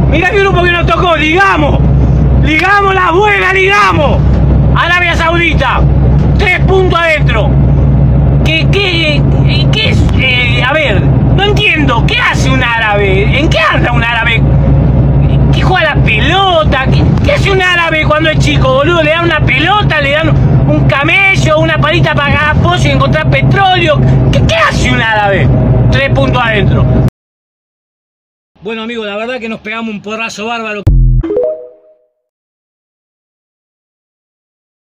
Mirá qué grupo que nos tocó, ligamos. Ligamos la buena, ligamos. Arabia Saudita, 3 puntos adentro. ¿Qué es? A ver, no entiendo, ¿qué hace un árabe? ¿En qué anda un árabe? ¿Qué juega la pelota? ¿Qué hace un árabe cuando es chico, boludo? Le dan una pelota, le dan un camello, una palita para cagar pollo y encontrar petróleo. ¿Qué hace un árabe? 3 puntos adentro. Bueno, amigos, la verdad que nos pegamos un porrazo bárbaro.